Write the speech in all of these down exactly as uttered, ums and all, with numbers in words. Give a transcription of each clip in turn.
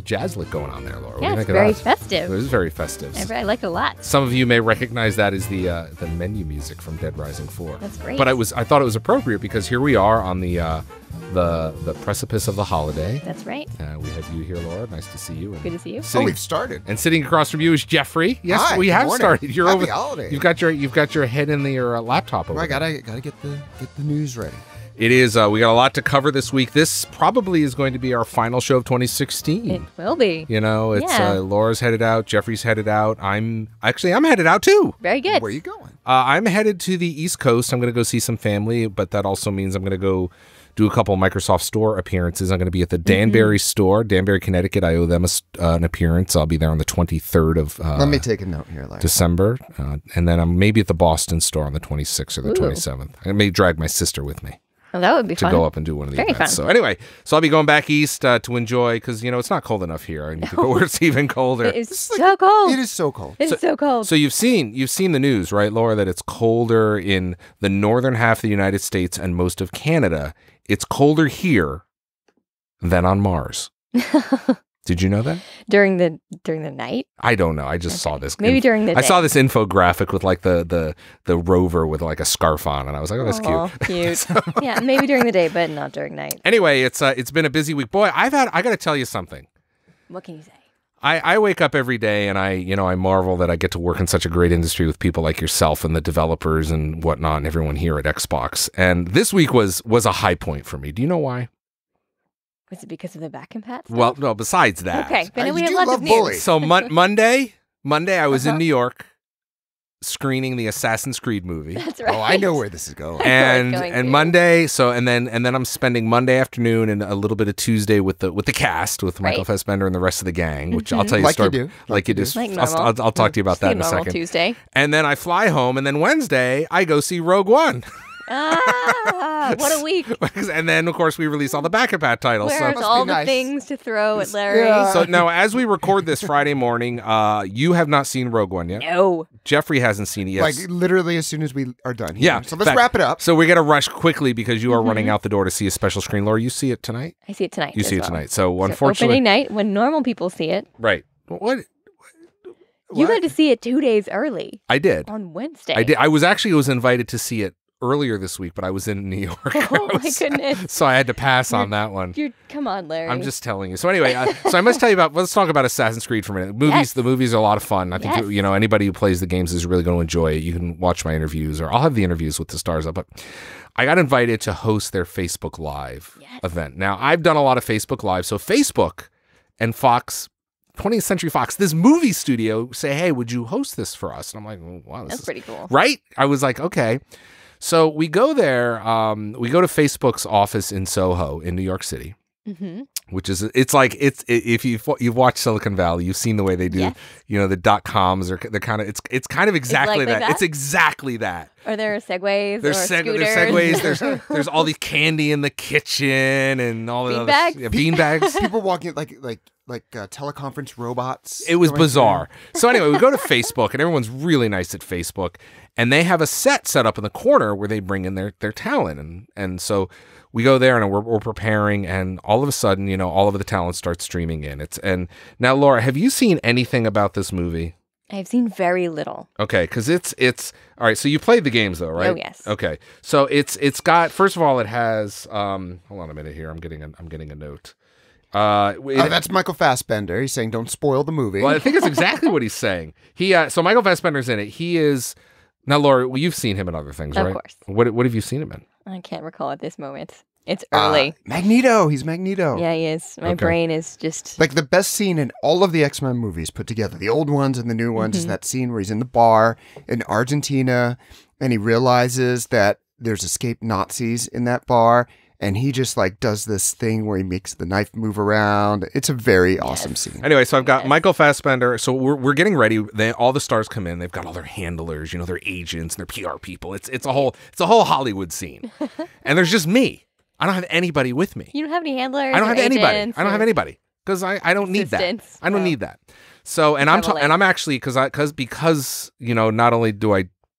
Jazzlet going on there, Laura. What Yeah, do you it's think very of that? festive. It is very festive. I, I like it a lot. Some of you may recognize that as the uh, the menu music from Dead Rising four. That's great. But I was I thought it was appropriate because here we are on the uh, the the precipice of the holiday. That's right. Uh, we have you here, Laura. Nice to see you. And Good to see you. Oh, sitting- we've started. And sitting across from you is Jeffrey. Yes, Hi, we good have morning. started. You're Happy over. holiday. You've got your you've got your head in the, your uh, laptop over. Well, I there. gotta gotta get the get the news ready. It is. Uh, we got a lot to cover this week. This probably is going to be our final show of twenty sixteen. It will be. You know, it's Yeah. uh, Laura's headed out, Jeffrey's headed out. I'm actually I'm headed out too. Very good. Where are you going? Uh, I'm headed to the East Coast. I'm going to go see some family, but that also means I'm going to go do a couple Microsoft Store appearances. I'm going to be at the Danbury store, Danbury, Connecticut. I owe them a, s- uh, an appearance. I'll be there on the twenty-third of uh, Let me take a note here, Larry. December, uh, and then I'm maybe at the Boston store on the twenty-sixth or the Ooh. twenty-seventh. I may drag my sister with me Well, that would be to fun. go up and do one of the Very events. fun. So anyway, so I'll be going back east uh, to enjoy because you know it's not cold enough here. I need to go where it's even colder. It is so cold. It is so cold. It's so, cold. So you've seen you've seen the news, right, Laura, that it's colder in the northern half of the United States and most of Canada. It's colder here than on Mars. Did you know that? during the during the night. I don't know. I just saw this. Maybe during the I saw day. this infographic with like the the the rover with like a scarf on, and I was like, oh, that's Aw, cute. cute. Yeah, maybe during the day, but not during night. Anyway, it's uh, it's been a busy week. Boy, I've had. I got to tell you something. What can you say? I, I wake up every day and I, you know, I marvel that I get to work in such a great industry with people like yourself and the developers and whatnot and everyone here at Xbox. And this week was was a high point for me. Do you know why? Was it because of the back and pat? Well, no, besides that. Okay, but Uh, then we you have do lots love of news. bullies. So mon- Monday, Monday I was Uh-huh. in New York screening the Assassin's Creed movie. That's right. Oh, I know where this is going. and going and to. Monday, so and then and then I'm spending Monday afternoon and a little bit of Tuesday with the with the cast with Michael Right. Fassbender and the rest of the gang, which I'll Mhm. tell you a Like you story do. like you do. Like I'll, normal. I'll, I'll talk to you about Just that like in a normal second. Tuesday. And then I fly home, and then Wednesday I go see Rogue One. Ah, what a week! And then of course we release all the back and pat titles. Where's must be all the nice. things to throw at Larry? yeah. So, so now as we record this Friday morning, uh, you have not seen Rogue One yet. No. Jeffrey hasn't seen it yet. Like literally as soon as we are done here. Yeah, So let's fact- wrap it up. So we got to rush quickly because you are running Mm-hmm. out the door to see a special screen. Laura, you see it tonight? I see it tonight. You as see it well. tonight. So So unfortunately, opening night when normal people see it, right? What? you What? got to see it two days early I did. on Wednesday. I did. I was actually was invited to see it earlier this week, but I was in New York. Oh I my was- goodness! So I had to pass on that one. You're come on, Larry. I'm just telling you. So anyway, uh, so I must tell you about. Let's talk about Assassin's Creed for a minute. Movies. Yes. The movies are a lot of fun. I think Yes. you know anybody who plays the games is really going to enjoy it. You can watch my interviews, or I'll have the interviews with the stars up. But I got invited to host their Facebook Live Yes. event. Now I've done a lot of Facebook Live. So Facebook and Fox. twentieth Century Fox, this movie studio, say, hey, would you host this for us? And I'm like, oh, wow, this That's is pretty cool. right. I was like, okay. So we go there. Um, we go to Facebook's office in Soho in New York City, Mm-hmm. which is it's like it's if you've you've watched Silicon Valley, you've seen the way they do. Yes. You know, the dot coms are they're kind of it's it's kind of exactly like that. that? It's exactly that. Are there segways There's, or seg- scooters? there's segways. There's there's all these candy in the kitchen and all the other Beanbags? yeah, bean bags. People walking like like like uh, teleconference robots. It was going through. bizarre. So anyway, we go to Facebook, and everyone's really nice at Facebook, and they have a set set up in the corner where they bring in their their talent, and and so we go there and we're, we're preparing, and all of a sudden, you know, all of the talent starts streaming in. It's and now, Laura, have you seen anything about this movie? I've seen very little. Okay, because it's it's all right. So you played the games though, right? Oh, yes. Okay, so it's it's got first of all, it has. Um, hold on a minute here. I'm getting a I'm getting a note. Uh, it- Oh, that's Michael Fassbender. He's saying, "Don't spoil the movie." Well, I think it's exactly what he's saying. He uh, so Michael Fassbender's in it. He is now, Laura. Well, you've seen him in other things, Of right? course. What what have you seen him in? I can't recall at this moment. It's Uh, early. Magneto. He's Magneto. yeah, he is. My Okay. brain is just. Like the best scene in all of the X-Men movies put together, the old ones and the new ones, Mm-hmm. is that scene where he's in the bar in Argentina and he realizes that there's escaped Nazis in that bar, and he just like does this thing where he makes the knife move around. It's a very awesome scene. Anyway, so I've got Yes. Michael Fassbender. So we're we're getting ready. They, all the stars come in. They've got all their handlers, you know, their agents and their P R people. It's it's a whole it's a whole Hollywood scene, and there's just me. I don't have anybody with me. You don't have any handlers. I don't or have anybody. agents I don't have or- anybody because I, I don't need that. Assistants. I don't Oh. need that. So and I'm Travel ta- and I'm actually because I because because you know not only do I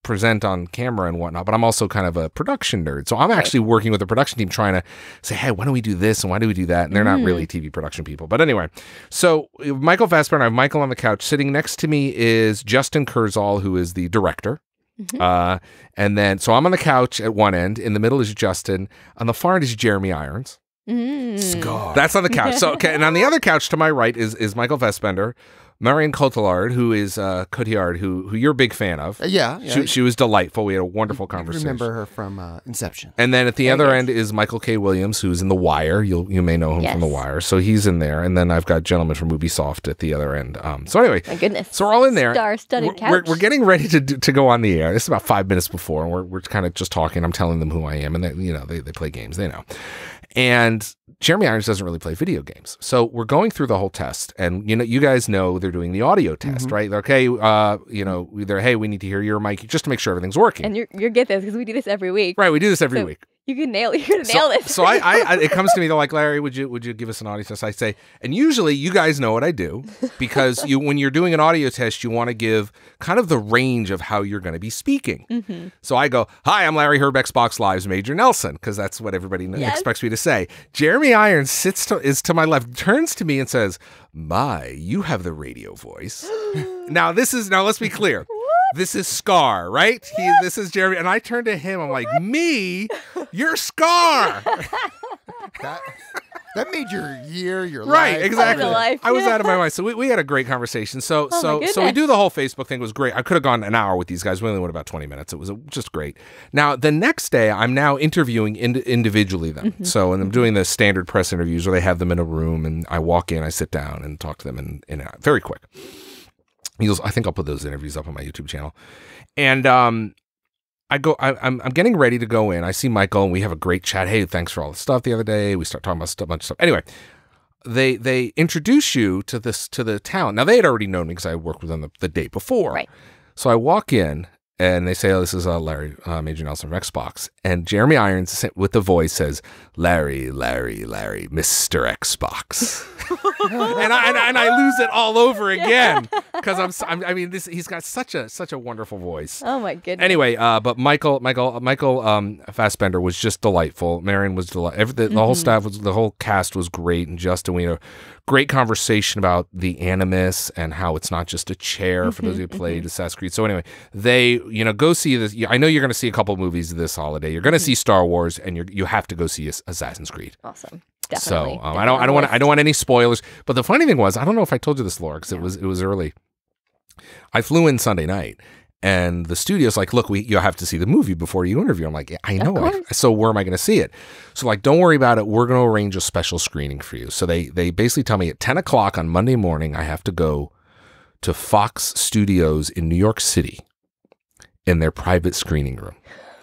present on camera and whatnot, but I'm also kind of a production nerd. So I'm actually working with the production team trying to say, hey, why don't we do this and why do we do that? And they're Mm. not really T V production people. But anyway, so Michael Fassbender, I have Michael on the couch. Sitting next to me is Justin Kurzel, who is the director. Mhm. Uh, and then, so I'm on the couch at one end. In the middle is Justin. On the far end is Jeremy Irons. Mm. Scar. That's on the couch. So, okay, and on the other couch to my right is is Michael Fassbender. Marion Cotillard, who is uh, Cotillard, who who you're a big fan of. Uh, yeah, yeah. She, she was delightful. We had a wonderful I conversation. remember her from uh, Inception. And then at the Very other good. end is Michael K. Williams, who's in The Wire. You'll you may know him from The Yes. Wire. So he's in there. And then I've got gentlemen from Ubisoft at the other end. Um, so anyway, My goodness. so we're all in there. Star-studded We're- couch. We're, we're getting ready to do- to go on the air. This is about five minutes before, and we're we're kind of just talking. I'm telling them who I am, and they, you know they they play games. They know. And Jeremy Irons doesn't really play video games, so we're going through the whole test. And you know, you guys know they're doing the audio test, Mhm. right? They're, okay, uh, you know, they're hey, we need to hear your mic just to make sure everything's working. And you're you're get this because we do this every week. Right, we do this every So- week. You can nail. You're gonna So, nail this. so I, I, I, it comes to me. They're like, Larry, would you, would you give us an audio test? I say, and usually you guys know what I do because you, when you're doing an audio test, you want to give kind of the range of how you're going to be speaking. hmm So I go, hi, I'm Larry Herb, Xbox Live's Major Nelson, because that's what everybody kn- Yes. expects me to say. Jeremy Irons sits to, is to my left, turns to me and says, my, you have the radio voice. Now this is, now let's be clear. This is Scar, right? He, this is Jeremy. And I turn to him. I'm like, me? You're Scar. That that made your year, your Right, life. exactly. Your life, I was yeah. out of my mind. So we, we had a great conversation. So Oh, so my so we goodness. do the whole Facebook thing. It was great. I could have gone an hour with these guys. We only went about twenty minutes. It was uh, just great. Now the next day, I'm now interviewing ind- individually them. Mm-hmm. So and I'm doing the standard press interviews where they have them in a room and I walk in, I sit down and talk to them in, in a, very quick. You'll, I think I'll put those interviews up on my YouTube channel. And um, I go. I, I'm I'm getting ready to go in. I see Michael, and we have a great chat. Hey, thanks for all the stuff the other day. We start talking about stuff, bunch of stuff. Anyway, they they introduce you to this to the talent. Now they had already known me because I had worked with them the, the day before. Right. So I walk in, and they say, "Oh, this is uh, Larry uh, Major Nelson from Xbox." And Jeremy Irons with the voice says, "Larry, Larry, Larry, Mister Xbox." and, I, and, I, and I lose it all over again because I'm, s- I'm. I mean, this he's got such a such a wonderful voice. Oh my goodness. Anyway, uh, but Michael, Michael, Michael um, Fassbender was just delightful. Marion was delightful. Every, the, the whole Mhm. staff was, the whole cast was great, and Justin, we had a great conversation about the Animus and how it's not just a chair for those who played Assassin's Creed. So anyway, they, you know, go see this. I know you're going to see a couple movies this holiday. You're going to see Star Wars, and you you have to go see Ass- Assassin's Creed. Awesome. Definitely. So um, I don't, I don't want, I don't want any spoilers. But the funny thing was, I don't know if I told you this, Laura, because it No. was, it was early. I flew in Sunday night, and the studio's like, "Look, we you have to see the movie before you interview." I'm like, yeah, "I Of know." I, course. so where am I going to see it? So like, don't worry about it. We're going to arrange a special screening for you. So they they basically tell me at ten o'clock on Monday morning, I have to go to Fox Studios in New York City in their private screening room.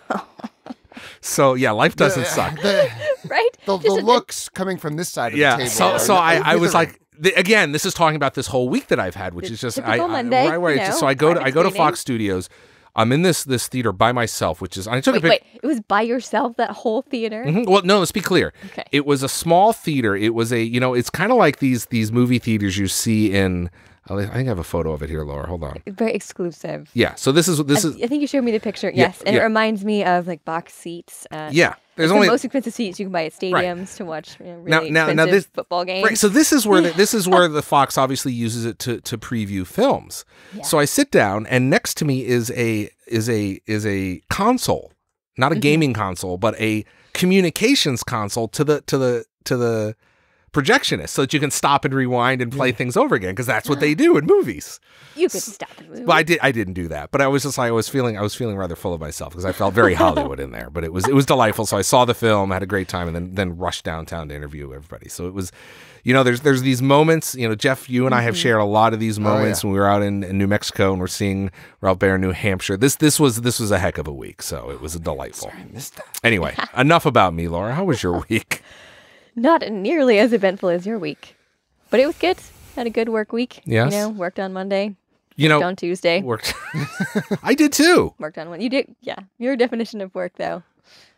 So yeah, life doesn't The- suck. The, Right? the, the Just a- looks coming from this side of Yeah. the table. So are so I, I was withering. like. The, again, this is talking about this whole week that I've had, which The is just typical I, I Monday, right, right. you know, So I go to private I go to screening. Fox Studios. I'm in this this theater by myself, which is I took Wait, a pic. wait. It was by yourself, that whole theater? Mhm. Well, no, let's be clear. Okay. It was a small theater. It was a, you know, it's kind of like these these movie theaters you see in. I think I have a photo of it here, Laura. Hold on. Very exclusive. Yeah. So this is this I, is I think you showed me the picture. Yeah, Yes, and yeah. it reminds me of like box seats. At, yeah. There's it's only the most expensive seats you can buy at stadiums to watch you know, Now- really now- now expensive this- football games. right. So this is where the, this is where the Fox obviously uses it to to preview films. Yeah. So I sit down, and next to me is a is a is a console, not a Mhm. gaming console, but a communications console to the to the to the projectionist, so that you can stop and rewind and play things over again, because that's what they do in movies. You could stop and move. Well, I did. I didn't do that, but I was just like I was feeling. I was feeling rather full of myself because I felt very Hollywood in there. But it was it was delightful. So I saw the film, had a great time, and then then rushed downtown to interview everybody. So it was, you know, there's there's these moments. You know, Jeff, you and I have Mhm. shared a lot of these moments yeah. when we were out in, in New Mexico and we're seeing Ralph Baer in New Hampshire. This this was this was a heck of a week. So it was delightful. Sorry, I missed that. Anyway, enough about me, Laura. How was your week? Not nearly as eventful as your week, but it was good. Had a good work week. Yes. You know, worked on Monday, You worked know, on Tuesday, worked. I did too. worked on one. You did, yeah. Your definition of work, though.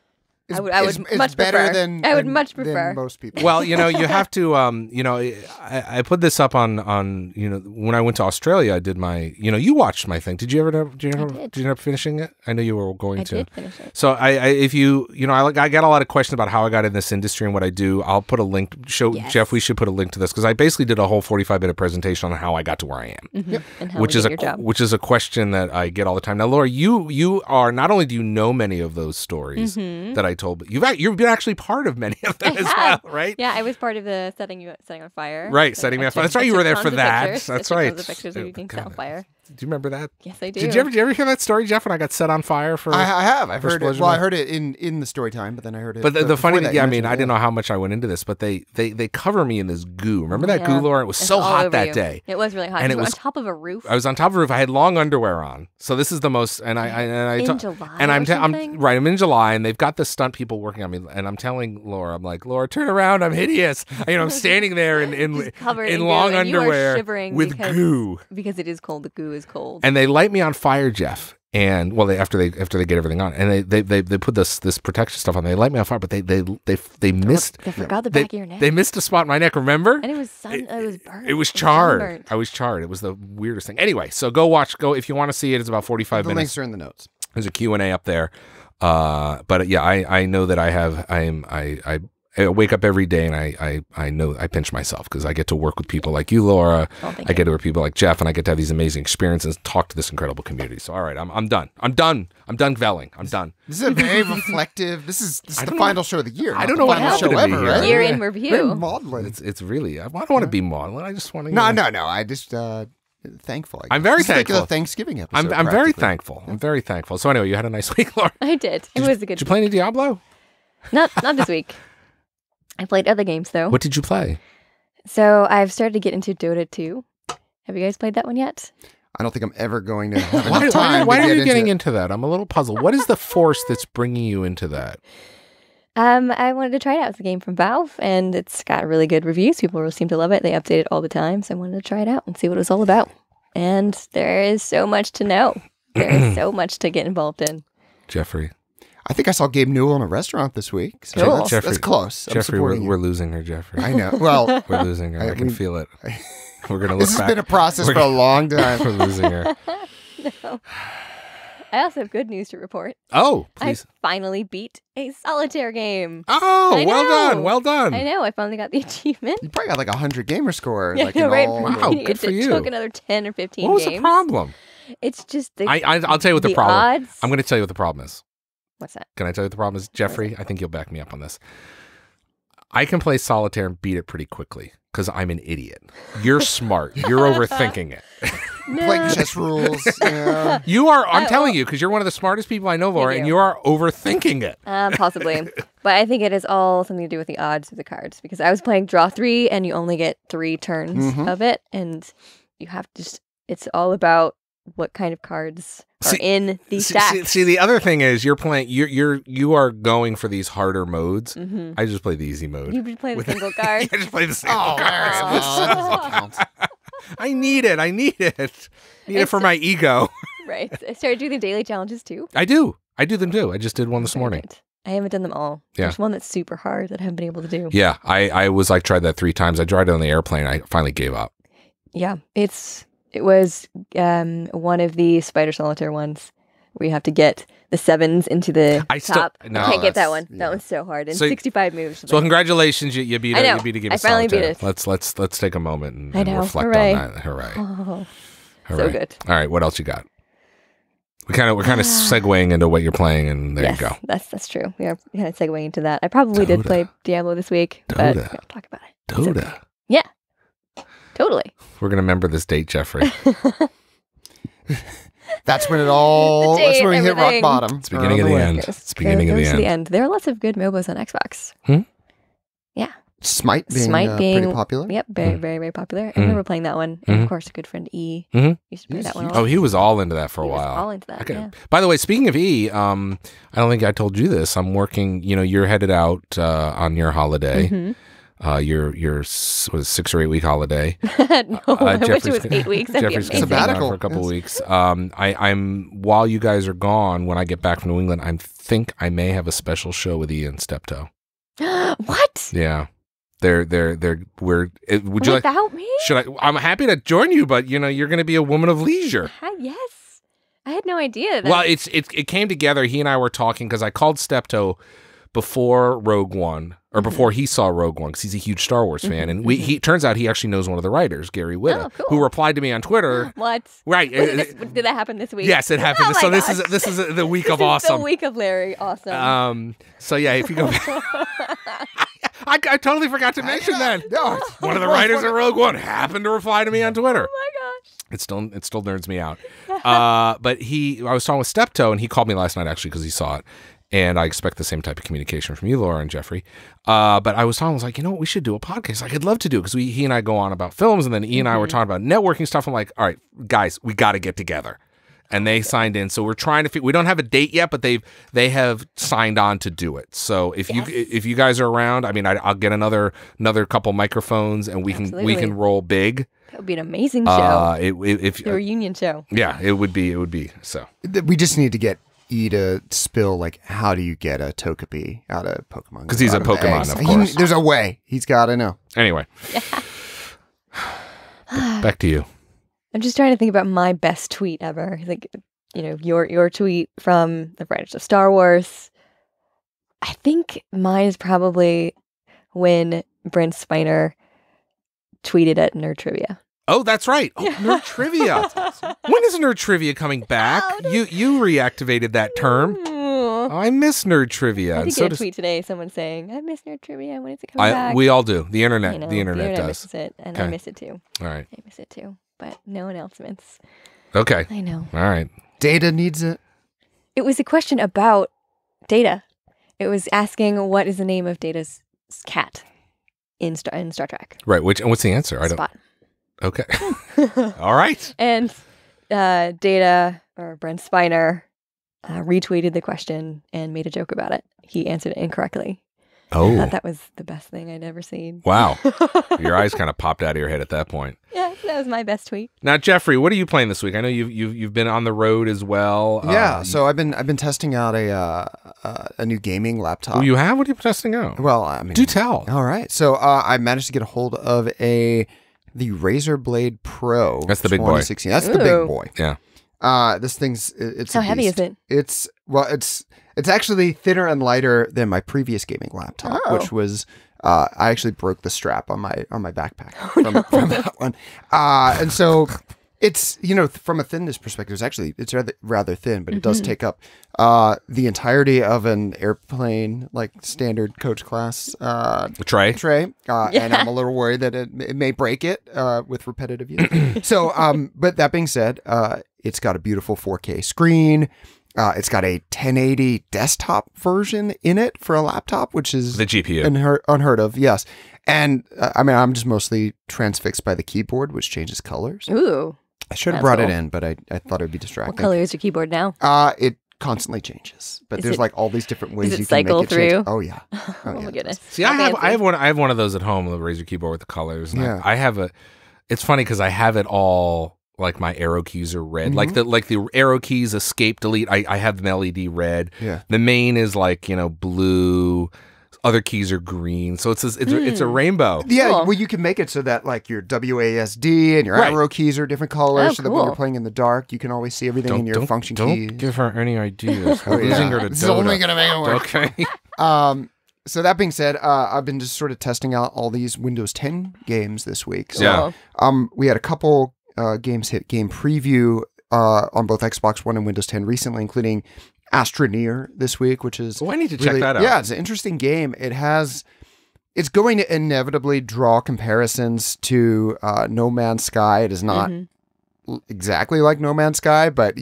Is, I would- I is- would is much better prefer. than I would than- much than prefer. most people. Well, you know, you have to, um, you know, I, I put this up on, on, you know, when I went to Australia, I did my, you know, you watched my thing. Did you ever, did you ever, did. did you end up finishing it? I know you were going I to. did finish it. So I, I, if you, you know, I, like- I got a lot of questions about how I got in this industry and what I do. I'll put a link. Show Yes. Jeff. We should put a link to this because I basically did a whole forty-five minute presentation on how I got to where I am, Mhm. And how which we is get a your job. which is a question that I get all the time. Now, Laura, you you are not only do you know many of those stories Mhm. that I told, but you've act- you've been actually part of many of them I as have. well, right? Yeah, I was part of the setting you setting on fire. Right, So setting me I on fire. took- That's right, I you were took there tons for of that. pictures. I That's took right. Tons of pictures of you being set on God. fire. Do you remember that? Yes, I do. Did you ever did you ever hear that story, Jeff? When I got set on fire for? I, I have. I've First heard it. Pleasure Well, I Man? heard it in, in the story time, but then I heard it. But the, uh, the funny, before that, yeah, you I mean, mentioned I it, didn't yeah. know how much I went into this, but they they they cover me in this goo. Remember that goo, Yeah. Laura? It was It's so all hot over that you. day. It was really hot. And And it it was was- on top of a roof. I was on top of the roof. I had long underwear on, so this is the most. And I, I and I in ta- July and I'm, or te- I'm something? right. I'm in July, and they've got the stunt people working on me. And I'm telling Laura, I'm like, Laura, turn around. I'm hideous. You know, I'm standing there in in, Just covered in in goo, long and you are underwear shivering with because- goo. because it is cold. The goo is cold. And they light me on fire, Jeff. And well, they after they after they get everything on, and they they they, they put this this protection stuff on. They light me on fire, but they they they they missed. I forgot the They, back of your neck. they missed a spot in my neck. Remember? and it was sun. It- It, was burnt. It was sun charred. burnt. I was charred. It was the weirdest thing. Anyway, so go watch. Go if you want to see it. It's about forty-five The minutes. links are in the notes. There's a Q and A up there. Uh, but yeah, I, I know that I have I am I, I I wake up every day and I I, I know I pinch myself because I get to work with people like you, Laura. Oh, thank I you. get to work with people like Jeff, and I get to have these amazing experiences, talk to this incredible community. So all right, I'm I'm done. I'm done. I'm done velling. I'm done. This is a very reflective. This is, this is I the don't know- final show of the year. I not don't the know what final happened show to me ever, here. right? Year in Yeah. review. Very maudlin. It's it's really I don't want to be maudlin. I just want to. No, no, no. I just uh, thankful. I I'm guess. very This is like thankful. a Thanksgiving episode. I'm I'm very practically. thankful. I'm very thankful. So anyway, you had a nice week, Laura. I did. It was a good. Did you play any Diablo? Not not this week. I played other games though. What did you play? So I've started to get into Dota two. Have you guys played that one yet? I don't think I'm ever going to have Why, enough why, time why to are get you into getting it. into that? I'm a little puzzled. What is the force that's bringing you into that? Um, I wanted to try it out. It's a game from Valve, and it's got really good reviews. People really seem to love it. They update it all the time, so I wanted to try it out and see what it was all about. And there is so much to know. There is so much to get involved in. Jeffrey. I think I saw Gabe Newell in a restaurant this week. So Cool. that's, Jeffrey- that's close. I'm Jeffrey, we're, supporting you. we're losing her, Jeffrey. I know. Well, We're losing her. I, I- can we- feel it. We're going to look this has back. been a process We're for a long time. We're losing her. No. I also have good news to report. Oh, please. I finally beat a solitaire game. Oh, I well know. done. Well done. I know. I finally got the achievement. You probably got like a hundred gamer score. Yeah, like I know, in right? all. From Wow, beating good it, for it you. took another ten or fifteen What was games. the problem? It's just the, I, I, I'll tell you what the, the problem odds. I'm going to tell you what the problem is. What's that? Can I tell you what the problem is? Jeffrey, I think you'll back me up on this. I can play solitaire and beat it pretty quickly because I'm an idiot. You're smart. You're overthinking it. Playing chess rules. Yeah. You are, I'm I- telling well- you, because you're one of the smartest people I know, Laura, Thank and you. you are overthinking it. Um, possibly. But I think it is all something to do with the odds of the cards because I was playing draw three and you only get three turns Mhm. of it. And you have to just, it's all about what kind of cards are See- in the See, stacks. see, see, the other thing is you're playing, you're, you're, you are going for these harder modes. hmm I just play the easy mode. You play the With- single I card. just play the single Oh, cards. well, that doesn't count. I need it. I need it. Need it It's- for my ego. Right. I started doing the daily challenges too. I do. I do them too. I just did one this Very morning. good. I haven't done them all. Yeah. There's one that's super hard that I haven't been able to do. Yeah, I, I was like tried that three times. I tried it on the airplane. I finally gave up. Yeah. It's, it was um, one of the spider solitaire ones where you have to get the sevens into the I still- top. no, I can't get that that's- one. yeah. That one's so hard. And So- sixty-five moves. So congratulations, you, you beat I a, know. you beat a game I of finally beat solitaire. it. Let's let's let's take a moment and, I and know. reflect Hooray. on that. Hooray! Oh, Hooray! so good. All right, what else you got? We kind of we're kind of segueing into what you're playing, and there yes, you go. That's that's true. We are kind of segueing into that. I probably did Dota. play Diablo this week, but Dota. we don't talk about it. Dota. Totally. We're gonna remember this date, Jeffrey. That's when it all. The That's date, when we hit rock everything. bottom. It's beginning of the way. end. It's beginning of the Goes to end. the end. There are lots of good M O B As on Xbox. Smite being, Smite uh, being- pretty popular. Yep, very, Mm. very, very popular. I Mm. remember playing that one. And Mhm. of course, a good friend E Mhm. used to play He's that one a huge. lot. Oh, he was all into that for a He was while. all into that. Okay. Yeah. By the way, speaking of E, um, I don't think I told you this. I'm working. You know, you're headed out uh, on your holiday. Mhm. uh, your your s- was it six or eight week holiday. no, Uh, I wish it Jeffrey's was eight weeks. That'd Jeffrey's be gonna be amazing. gone Sabbatical, for a couple yes. weeks. Um, I, I'm while you guys are gone, when I get back from New England, I think I may have a special show with Ian Steptoe. What? Yeah, they're they're they're we're. It, would you like? Without me? Should I? I'm happy to join you, but you know you're going to be a woman of leisure. Hi- yes. I had no idea. That Well, it's it it came together. He and I were talking because I called Steptoe before Rogue One, or before he saw Rogue One, because he's a huge Star Wars fan, and we he turns out he actually knows one of the writers, Gary Whitta, Oh, cool. who replied to me on Twitter. what? Right? Was it uh, this, did that happen this week? Yes, it happened. Oh my so this is gosh. this is the week This of is awesome. The week of Larry. Awesome. Um. So yeah, if you go back, I, I totally forgot to mention that. No, One of the writers of Rogue One happened to reply to me on Twitter. oh my gosh. It still it still nerds me out. Uh, but he, I was talking with Steptoe, and he called me last night actually because he saw it, and I expect the same type of communication from you, Laura and Jeffrey. Uh, but I was talking, I was like, you know what, we should do a podcast. Like, I'd love to do it because we he and I go on about films, and then Ian and I were talking about networking stuff. I'm like, all right, guys, we got to get together. And they signed in, so we're trying to. Fi- we don't have a date yet, but they've they have signed on to do it. So if Yes. you if you guys are around, I mean, I, I'll get another another couple microphones, and we can we Absolutely. can roll big. That would be an amazing show. Uh, it, it, if the reunion show. yeah, it would be. It would be. So Th- we just need to get E to spill like how do you get a Togepi out of Pokemon? 'Cause he's a Out the Pokemon, eggs. of He- course. there's a way. He's got to know. anyway, back to you. I'm just trying to think about my best tweet ever. Like, you know, your your tweet from the writers of Star Wars. I think mine is probably when Brent Spiner tweeted at Nerd Trivia. Oh, that's right. Oh, nerd trivia. When is nerd trivia coming back? Oh, You you reactivated that term. Mm. I miss nerd trivia. I and did so get a does- tweet today. Someone saying, "I miss Nerd Trivia. When is it coming I, back?" we all do. The internet. I know, the internet does. misses it, and I Okay. miss it too. All right. I miss it too, but no announcements. Okay. I know. All right. Data needs it. It was a question about Data. It was asking what is the name of Data's cat in Star in Star Trek. Right. Which and what's the answer? I don't. Spot. Okay. All right. And uh, Data or Brent Spiner uh, retweeted the question and made a joke about it. He answered it incorrectly. I Oh. thought that was the best thing I'd ever seen. Wow. Your eyes kind of popped out of your head at that point. Yeah, that was my best tweet. Now, Jeffrey, what are you playing this week? I know you've you've you've been on the road as well. Yeah. Uh, So I've been I've been testing out a uh, uh, a new gaming laptop. oh, you have? What are you testing out? well, I mean, Do tell. all right. So uh, I managed to get a hold of a the Razer Blade Pro. That's the big boy. twenty sixteen. That's the Ooh. big boy. Yeah. Uh, this thing's it- it's How a heavy is beast. it? It's well, it's it's actually thinner and lighter than my previous gaming laptop, Oh. which was uh, I actually broke the strap on my on my backpack from, from that one, uh, and so it's you know from a thinness perspective, it's actually it's rather rather thin, but it does take up uh, the entirety of an airplane like standard coach class uh, Trey. tray, uh, and Yeah. I'm a little worried that it, it may break it uh, with repetitive use. so, um, but that being said, uh, it's got a beautiful four K screen. Uh, it's got a ten eighty desktop version in it for a laptop, which is The G P U. unheard, unheard of. Yes, and uh, I mean, I'm just mostly transfixed by the keyboard, which changes colors. Ooh. I should have That's brought it cool. in, but I, I thought it would be What distracting. color is your keyboard now? Uh, it constantly changes, but Is there's it- like all these different ways it you can cycle make it change. through? Oh yeah. Oh, yeah, my it goodness. See, I How have fancy. I have one I have one of those at home, the Razer keyboard with the colors. And Yeah. I, I have a. It's funny because I have it all. Like my arrow keys are red, like Mhm. the like the arrow keys, escape, delete. I, I have them L E D red. Yeah. The main is like you know blue. Other keys are green, so it's a, it's a, it's a Hmm. rainbow. Yeah, Cool. well, you can make it so that like your W A S D and your Right. arrow keys are different colors, Oh, so that when you're cool. playing in the dark, you can always see everything in your don't, function don't keys. give her any ideas. Oh, We're losing yeah. her to This is only Dota. gonna make it work. Okay. Um, so that being said, uh, I've been just sort of testing out all these Windows ten games this week. So, Yeah. um, we had a couple uh, games hit game preview uh, on both Xbox One and Windows ten recently, including Astroneer this week, which is Oh, I need to check really- that out. Yeah, it's an interesting game. It has, it's going to inevitably draw comparisons to uh, No Man's Sky. It is not Mhm. l- exactly like No Man's Sky, but you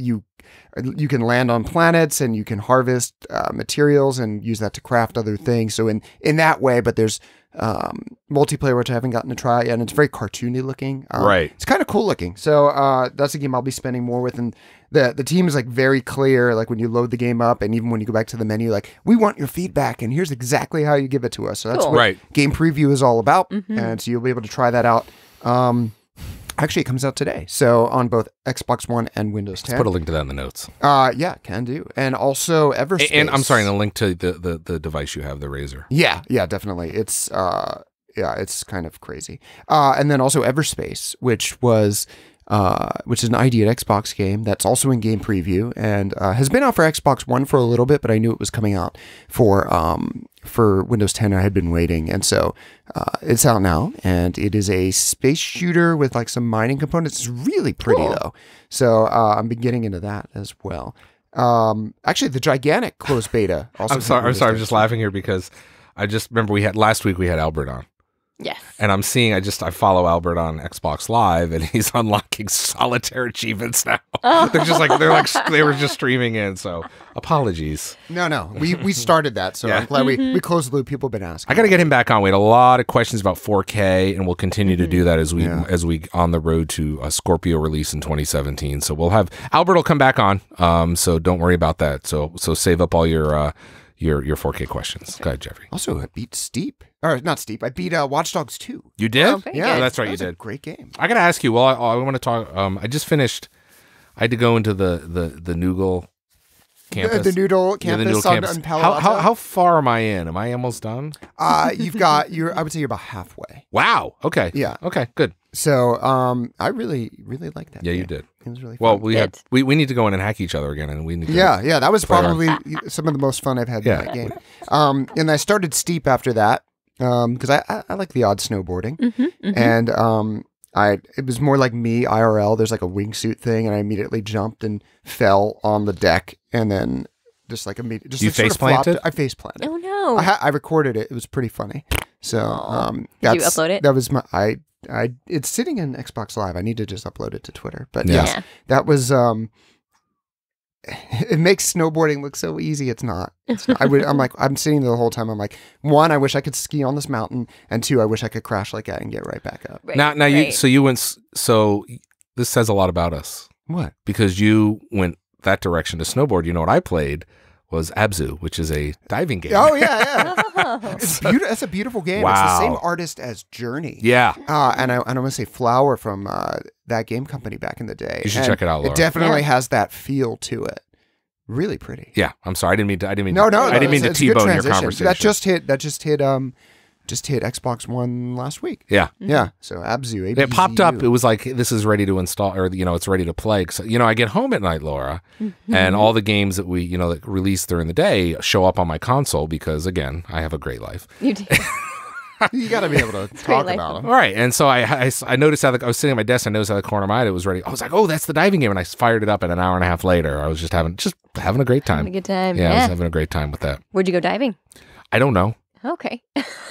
you can land on planets and you can harvest uh, materials and use that to craft other things. So in in that way, but there's um, multiplayer, which I haven't gotten to try yet, and it's very cartoony looking. Um, Right. It's kind of cool looking. So uh, that's a game I'll be spending more with. And the the team is like very clear. Like when you load the game up, and even when you go back to the menu, like we want your feedback, and here's exactly how you give it to us. So that's Cool. what Right. game preview is all about. Mhm. And so you'll be able to try that out. Um, actually, it comes out today. So on both Xbox One and Windows ten. Put a link to that in the notes. Uh, yeah, can do. And also Everspace. And, and I'm sorry, and a link to the, the, the device you have, the Razer. Yeah, yeah, definitely. It's uh, yeah, it's kind of crazy. Uh, and then also Everspace, which was uh, which is an I D at Xbox game that's also in game preview and uh, has been out for Xbox One for a little bit, but I knew it was coming out for um for Windows ten. I had been waiting, and so uh, it's out now, and it is a space shooter with like some mining components. It's really pretty Cool. though, so uh, I'm been getting into that as well. Um, actually, the gigantic closed beta. Also I'm sorry. I'm Windows sorry. I'm ten. just laughing here because I just remember we had last week we had Albert on, Yes. and I'm seeing. I just I follow Albert on Xbox Live, and he's unlocking solitaire achievements now. Oh. They're just like they're like they were just streaming in. So apologies. No, no, we we started that, so Yeah. I'm glad Mm-hmm. we we closed the loop. People have been asking. I got to get him back on. We had a lot of questions about four K, and we'll continue to do that as we Yeah. as we on the road to a Scorpio release in twenty seventeen. So we'll have Albert will come back on. Um, so don't worry about that. So so save up all your uh your your four K questions. Go ahead, Jeffrey. Also, I beat Steep, or not Steep. I beat uh, Watch Dogs two. You did? Oh, very Yeah, good. that's right. That You was a did. great game. I gotta ask you. Well, I, I want to talk. Um, I just finished. I had to go into the the the Noogle campus. The, the Noodle Yeah, the campus Noodle on, campus. on Palo How, Alto. how how far am I in? Am I almost done? uh, you've got you're. I would say you're about halfway. Wow. Okay. Yeah. Okay. Good. So, um, I really really like that. Yeah, you game. did. It was really Well, fun. we had Good. we, we need to go in and hack each other again, and we need to yeah, yeah. That was play around. probably some of the most fun I've had Yeah. in that game. Um, and I started Steep after that. Um, because I, I I like the odd snowboarding. Mm-hmm, mm-hmm. And um, I it was more like me I R L. There's like a wingsuit thing, and I immediately jumped and fell on the deck, and then just like immediately just You like, sort of face planted? flopped. I face planted. Oh no. I, ha- I recorded it. It was pretty funny. So Aw. um, Did you that's- upload it? That was my I I. It's sitting in Xbox Live. I need to just upload it to Twitter. But Yeah. yes, Yeah. that was um. It makes snowboarding look so easy. It's not. It's not. I would. I'm like. I'm sitting there the whole time. I'm like, one, I wish I could ski on this mountain, and two, I wish I could crash like that and get right back up. Right, Now, now you right. so you went s- so this says a lot about us What? because you went that direction to snowboard. You know what I played was Abzu, which is a diving game. Oh yeah, yeah. Oh. It's beautiful. It's a beautiful game. It's the same Wow. artist as Journey. Yeah, Uh, and I, and I want to say Flower from uh, that game company back in the day. you should And check it out, Laura. It definitely Yeah. has that feel to it. Really pretty. yeah, I'm sorry, I didn't mean to. I didn't mean. No, to, no, I no, didn't mean it's- to it's a good T-bone your transition. conversation. That just hit. That just hit. Um, just hit Xbox One last week. yeah. Yeah. So Abzu. It popped up. A B Z U. It was like this is ready to install, or you know, it's ready to play. So, you know, I get home at night, Laura, Mm-hmm. and all the games that we, you know, that release during the day show up on my console because, again, I have a great life. You did. You got to be able to talk life. about them. All right, and so I, I, I noticed how the, I was sitting at my desk. I noticed how the corner of my eye it was ready. I was like, "Oh, that's the diving game," and I fired it up. And an hour and a half later, I was just having just having a great Having a time. good time. Yeah, I Yeah. was having a great time with that. Where'd you go diving? I don't know. Okay.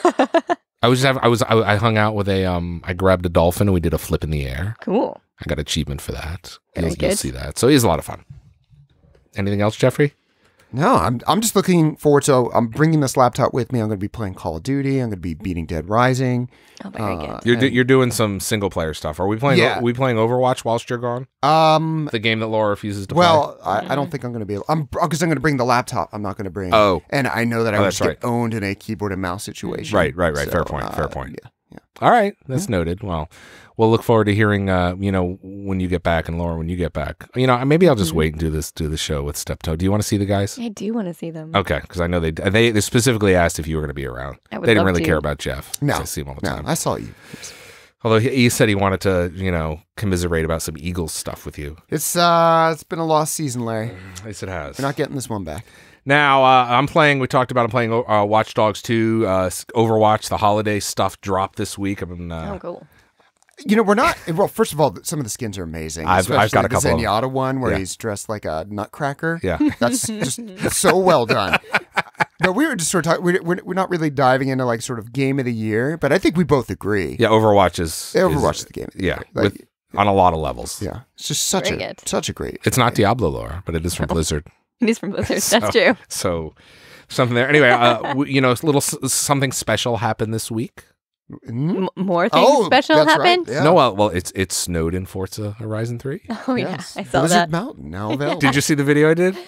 I was just having, I was I, I hung out with a um. I grabbed a dolphin and we did a flip in the air. Cool. I got achievement for that. Very You'll, you'll good. see that. So it was a lot of fun. Anything else, Jeffrey? No, I'm I'm just looking forward to. I'm bringing this laptop with me. I'm going to be playing Call of Duty. I'm going to be beating Dead Rising. Oh, very Uh, good. You're do, and- you're doing some single player stuff. Are we playing? Yeah. Are we playing Overwatch whilst you're gone? Um. The game that Laura refuses to Well, I, I don't think I'm going to be able. I'm because I'm going to bring the laptop. I'm not going to bring. Oh. And I know that I Oh, would that's just right. get owned in a keyboard and mouse situation. Right, right, right. Fair So, point, fair uh, point. Yeah. Yeah. play? All right, that's noted. Well, we'll look forward to hearing. Uh, you know, when you get back, and Laura, when you get back. You know, maybe I'll just Mhm. wait and do this do the show with Steptoe. Do you want to see the guys? I do want to see them. Okay, because I know they, they they specifically asked if you were going to be around. I would They didn't love really to. care about Jeff. 'cause No, I see him all the No, time. I saw you. Although he, he said he wanted to, you know, commiserate about some Eagles stuff with you. It's uh, it's been a lost season, Larry. Yes, it has. We're not getting this one back. Now, uh, I'm playing, we talked about I'm playing uh, Watch Dogs two, uh, Overwatch, the holiday stuff dropped this week. I've been, uh, Oh, cool. You know, we're not. Well, first of all, some of the skins are amazing. I've- I've got a especially couple of the them. Zenyatta one where Yeah. he's dressed like a nutcracker. yeah. That's just so well done. But we were just sort of talking. We're, we're, we're not really diving into like sort of game of the year, but I think we both agree. Yeah, Overwatch is. Overwatch is- is the game. Of the yeah, year. Like, with- on a lot of levels. Yeah, it's just such Very a good. such a great. It's not Diablo lore, but it is from Blizzard. It is from Blizzard. So- That's true. So something there. Anyway, uh, w- you know, a little s- something special happened this week. Mm? M- more things Oh, special that's right, happened. yeah. No, well, well, it's it snowed in Forza Horizon three. Oh yeah, Yes. I saw Blizzard that. Mountain now available. Did you see the video I did?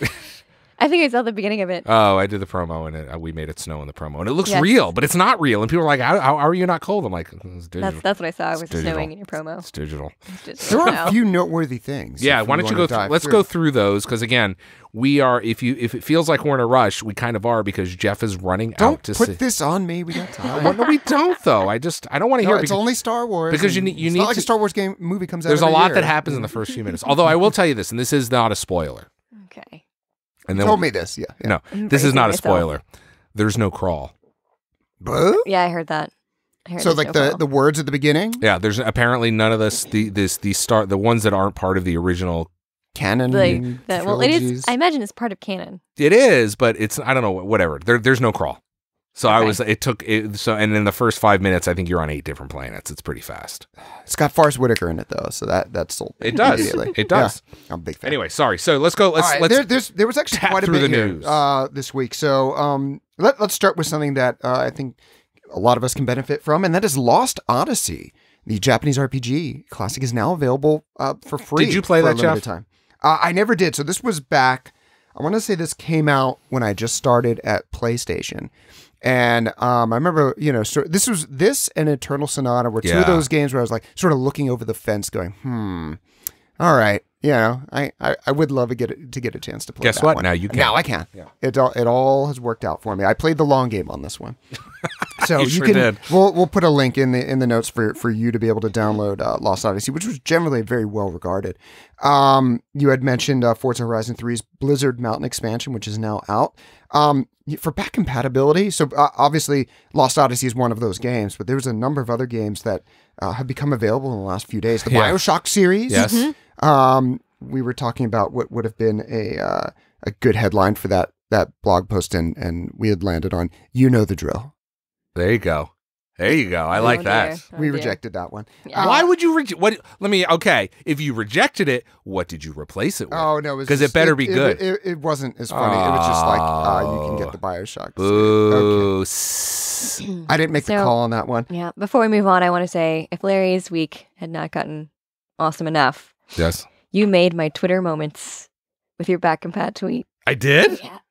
I think I saw the beginning of it. Oh, I did the promo and it, uh, we made it snow in the promo, and it looks Yes. real, but it's not real. And people are like, "How, how are you not cold?" I'm like, "It's digital. That's that's what I saw. It was digital. snowing in your promo. It's digital." It's just There are now. a few noteworthy things. Yeah, if why we don't you wanna go? Through, dive let's through. go through those because again, we are. If you if it feels like we're in a rush, we kind of are because Jeff is running Don't out to put see. this on me. We got time. Well, no, we don't though. I just I don't want to No, hear it it's because only Star Wars. because you and need- you it's need not like to- a Star Wars game movie comes out. there's a every lot year. that happens in the first few minutes. Although I will tell you this, and this is not a spoiler. Okay. You And then told me this. Yeah. yeah. no, I'm this is bracing not a myself. spoiler. There's no crawl. But- Yeah, I heard that. I heard So there's like no the, problem. the words at the beginning, Yeah, there's apparently none of this. The this the start the ones that aren't part of the original. canon. like and that. Well, it is. trilogies. I imagine it's part of canon. It is, but it's I don't know whatever. There there's no crawl. So I Okay. was it took it so and in the first five minutes I think you're on eight different planets. It's pretty fast. It's got Forrest Whitaker in it though, so that that's sold. me It does. immediately. It does. Yeah, I'm a big fan. Anyway, sorry. So let's go. Let's All right, let's there, there's, there was actually tap quite a through bit the here, news. uh, this week. So um, let, let's start with something that uh, I think a lot of us can benefit from, and that is Lost Odyssey. The Japanese R P G classic is now available uh, for free. Did you play for a that, limited Jeff? time. Uh, I never did. So this was back. I want to say this came out when I just started at PlayStation. And um, I remember, you know, so this was this and Eternal Sonata were two Yeah. of those games where I was like sort of looking over the fence going, hmm, all right, you know, I, I, I would love to get it, to get a chance to play Guess that what? one. Now you can. Now I can. Yeah. It all it all has worked out for me. I played the long game on this one. So You you, sure can did. we'll we'll put a link in the in the notes for for you to be able to download uh, Lost Odyssey, which was generally very well regarded. Um, you had mentioned uh, Forza Horizon three's Blizzard Mountain expansion, which is now out. Um, y- for back compatibility, so uh, obviously Lost Odyssey is one of those games, but there's a number of other games that uh, have become available in the last few days. The Yeah. BioShock series. Yes. Um, we were talking about what would have been a uh, a good headline for that that blog post, and and we had landed on "You Know the Drill." There you go. There you go. I Oh, like dear. that. Oh, we dear. rejected that one. Yeah. Why would you reject? What? Let me. Okay, if you rejected it, what did you replace it with? Oh no, 'Cause it better be It, good. it, it wasn't as funny. It was just like uh, you can get the BioShock. series. Okay. Boo. S- I didn't make the So- call on that one. Yeah. Before we move on, I want to say if Larry's week had not gotten awesome enough, Yes, you made my Twitter moments with your back and pat tweet. I did. Yeah.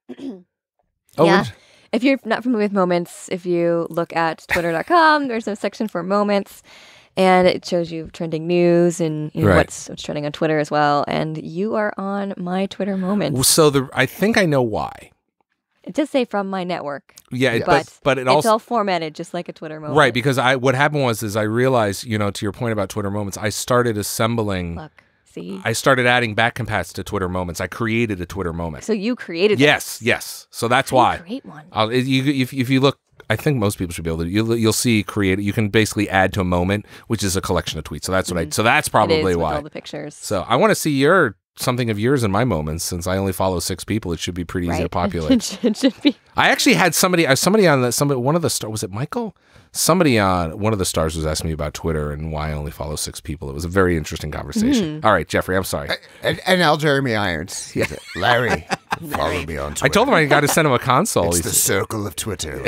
Oh, Yeah. would- If you're not familiar with moments, if you look at twitter dot com, there's a section for moments and it shows you trending news and you know, Right. what's, what's trending on Twitter as well. And you are on my Twitter moments. so the I think I know why. It does say from my network. Yeah, it, Yeah. but But but it It's also all formatted just like a Twitter moment. right because I what happened was is I realized you know to your point about Twitter moments I started assembling Look, see? I started adding back compats to Twitter moments. I created a Twitter moment. So you created Yes, this. yes. So that's How do you why. create one. I'll, you, if, if you look, I think most people should be able to. You'll, you'll see create. You can basically add to a moment, which is a collection of tweets. So that's what I. So that's It is probably with why. all the pictures. So I want to see your something of yours in my moments. Since I only follow six people, it should be pretty easy to Right. populate. it, should, it should be. I actually had somebody. uh, Somebody on the somebody one of the stars was it Michael? Somebody on one of the stars was asking me about Twitter and why I only follow six people. It was a very interesting conversation. Mm. All right, Jeffrey, I'm sorry. And, and now Jeremy Irons. He's like, Larry, follow me on Twitter. I told him I got to send him a console. It's He the said, circle of Twitter.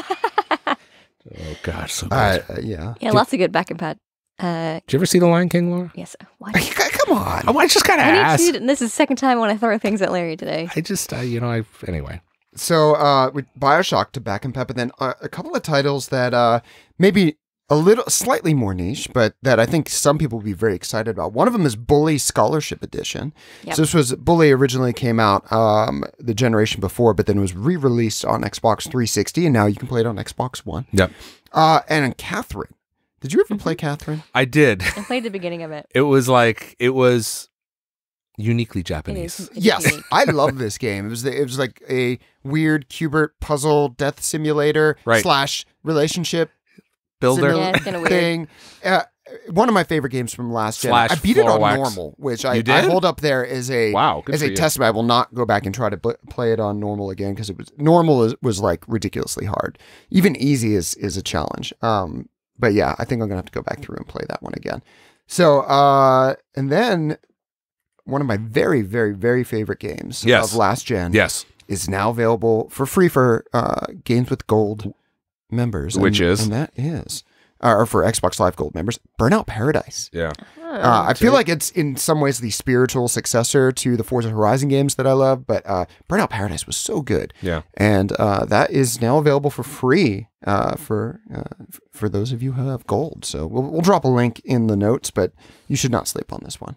oh gosh, so uh, good. uh, yeah. Yeah, lots of good back and pat. Uh, Did you ever see The Lion King, Laura? yes. Why? Come on. Oh, I just gotta I ask. need to, and this is the second time when I throw things at Larry today. I just, uh, you know, I anyway. So uh, with Bioshock to back and pep, but then uh, a couple of titles that uh, maybe a little slightly more niche, but that I think some people will be very excited about. One of them is Bully Scholarship Edition. Yep. So this was Bully originally came out um, the generation before, but then was re-released on Xbox three sixty, and now you can play it on Xbox One. Yep, Uh, and Catherine. Did you ever play Catherine? I did. I played the beginning of it. It was like it was uniquely It Japanese. is. It's Yes, unique. I love this game. It was the, it was like a weird Qbert puzzle death simulator Right. slash relationship Builder. Yeah, it's kinda weird. thing. Uh, one of my favorite games from last gen. Slash I beat it on floor wax. normal, which I, You I did? hold up there as a Wow, good as for a you. testament. I will not go back and try to bl- play it on normal again because it was normal is, was like ridiculously hard. Even easy is is a challenge. Um, but yeah, I think I'm gonna have to go back through and play that one again. So, uh, and then one of my very, very, very favorite games Yes. of last gen Yes. is now available for free for uh, Games with Gold members. Which and, is? And that is, uh, or for Xbox Live Gold members, Burnout Paradise. Yeah. Uh, I feel like it's in some ways the spiritual successor to the Forza Horizon games that I love, but uh, Burnout Paradise was so good. Yeah. And uh, that is now available for free uh, for uh, f- for those of you who have gold. So we'll, we'll drop a link in the notes, but you should not sleep on this one.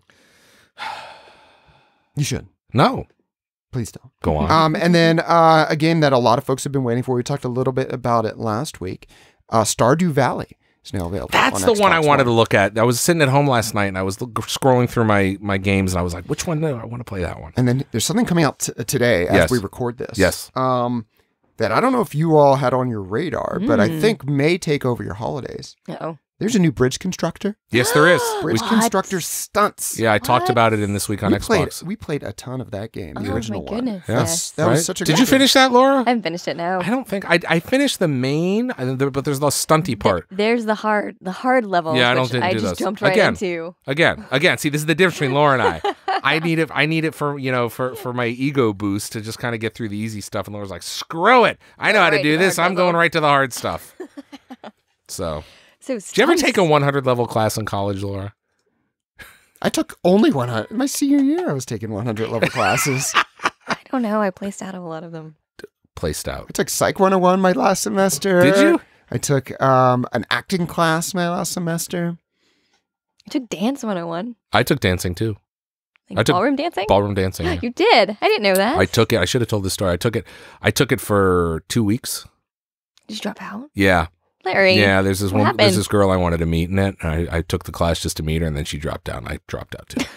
You should. No. Please don't. Go on. Um, and then uh, a game that a lot of folks have been waiting for. We talked a little bit about it last week. Uh, Stardew Valley is now available. That's on the one I Xbox wanted One. to look at. I was sitting at home last night and I was look, scrolling through my my games and I was like, which one do I want to play that one? And then there's something coming out t- today as Yes. we record this. Yes. Um, that I don't know if you all had on your radar, but I Mm. think may take over your holidays. Uh-oh. There's a new Bridge Constructor. Yes, there is. Bridge What? Constructor Stunts. Yeah, I talked What? about it in this week on we played, Xbox. we played a ton of that game, the Oh, original my one. goodness. Yeah. Yes. That Right? was such a Did good you game. finish that, Laura? I haven't finished it now. I don't think I I finished the main, I- there- but there's the stunty part. There's the hard, the hard levels. Yeah, I don't which didn't I do just those. jumped right Again. into. Again, again. See, this is the difference between Laura and I. I need it. I need it for you know for for my ego boost to just kind of get through the easy stuff. And Laura's like, screw it. I know how to Right, do the this. hard I'm going level. right to the hard stuff. So, So did you ever stunts- take a one hundred level class in college, Laura? I took only one hundred. My senior year, I was taking one hundred level classes. I don't know. I placed out of a lot of them. Placed out. I took Psych one oh one my last semester. Did you? I took um, an acting class my last semester. I took dance one oh one. I took dancing too. Like I took ballroom dancing. Ballroom dancing. yeah. You did. I didn't know that. I took it. I should have told this story. I took it. I took it for two weeks. Did you drop out, Yeah. Larry? Yeah, there's this What one. There's happened? this girl I wanted to meet in it. And I, I took the class just to meet her, and then she dropped out. And I dropped out too.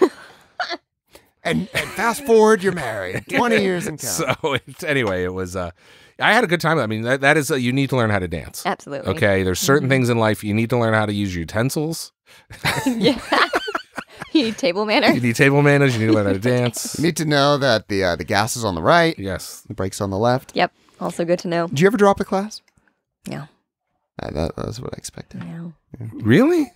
And, and fast forward, you're married. twenty years and counting. So it's, anyway, it was. Uh, I had a good time. I mean, that, that is uh, you need to learn how to dance. Absolutely. Okay, there's certain Mhm. things in life you need to learn how to use utensils. yeah. You need table manner. You need table manners. You need to learn how to dance. You need to know that the uh, the gas is on the right, Yes. the brakes on the left. Yep. Also good to know. Did you ever drop a class? No. Uh, that, that was what I expected. No. Really?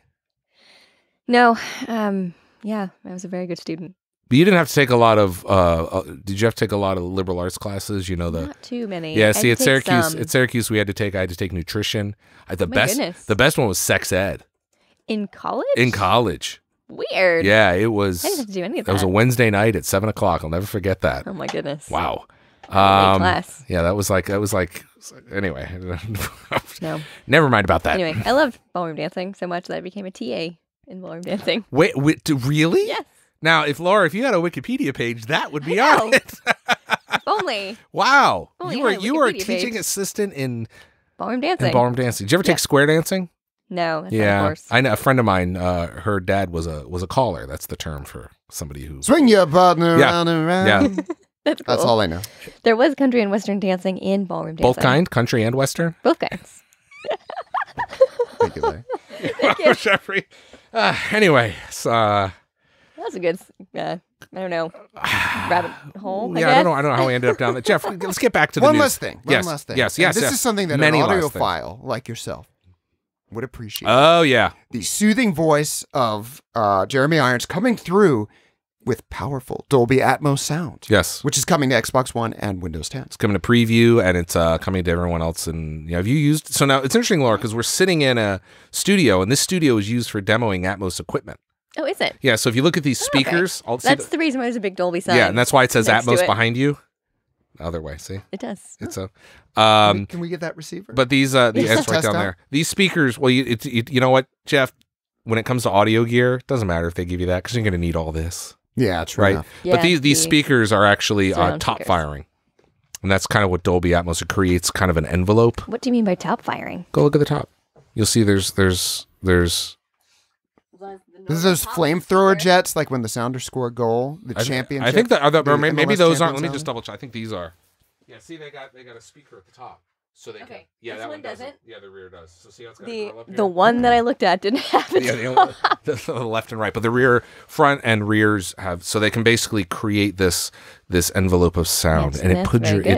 No. Um. Yeah. I was a very good student. But you didn't have to take a lot of. Uh, uh, did you have to take a lot of liberal arts classes? You know the. Not too many. Yeah, I see, had at to take Syracuse, some. at Syracuse, we had to take. I had to take nutrition. Uh, the My best, goodness. the best one was sex ed In college. in college. Weird. Yeah, it was. I didn't have to do any of That that. was a Wednesday night at seven o'clock. I'll never forget that. Oh my goodness. Wow. Late Um, class. yeah, that was like that was like. Anyway, No. never mind about that. Anyway, I loved ballroom dancing so much that I became a T A in ballroom dancing. Wait, wait, do- really? Yes. Now, if Laura, if you had a Wikipedia page, that would be I all know. right. If only Wow, Only you were had a you were a Wikipedia teaching page. assistant in, ballroom dancing. in ballroom dancing. Did you ever take Yeah. square dancing? No. That's Not a Yeah, course. I know a friend of mine. Uh, her dad was a was a caller. That's the term for somebody who. Swing your partner Yeah. around and around. Yeah. That's cool. That's all I know. There was country and western dancing in ballroom dancing. Both kind, country and western. Both kinds. Thank you, Larry. you. Jeffrey. Uh, anyway, so, uh, That was a good. Uh, I don't know. Rabbit hole. I yeah, I, guess. don't know. I don't know how we ended up down there. Jeff, let's get back to the One news. less thing. One yes, less thing. yes, And yes. This yes. is something that Many an less things. audiophile like yourself would appreciate. Oh yeah, the soothing voice of uh, Jeremy Irons coming through with powerful Dolby Atmos sound, yes. which is coming to Xbox One and Windows ten. It's coming to preview, and it's uh, coming to everyone else. And you know, have you used? So now it's interesting, Laura, because we're sitting in a studio, and this studio is used for demoing Atmos equipment. Oh, is it? Yeah. So if you look at these Oh, okay. speakers, I'll see That's the- the reason why there's a big Dolby sign. yeah, and that's why it says next to Atmos it. behind you. Other way, see, It does. it's a. Can we- Um, can we get that receiver? but these, uh, the, Yes. it's right Test down out. there. These speakers, well, you, it's you, you know what, Jeff? When it comes to audio gear, it doesn't matter if they give you that because you're going to need all this. yeah, true Right. enough. Yeah, but these these the- speakers are actually uh, surround top speakers. firing, and that's kind of what Dolby Atmos it creates, kind of an envelope. What do you mean by top firing? Go look at the top. You'll see there's there's there's This is those flamethrower jets, like when the Sounders score a goal, the I, th- championship. I think that are the, the or may- maybe M L S those aren't. Let me champion just sound. double check. I think these are. Yeah, see they got they got a speaker at the top, so they can, Okay, yeah this that one one doesn't. doesn't? Yeah, the rear does. So see how it's got a The curl up here? the one that I looked at didn't have it. yeah, the, only- the, the left and right, but the rear, front and rears have, so they can basically create this this envelope of sound, Yes, and it that's puts very your it. good.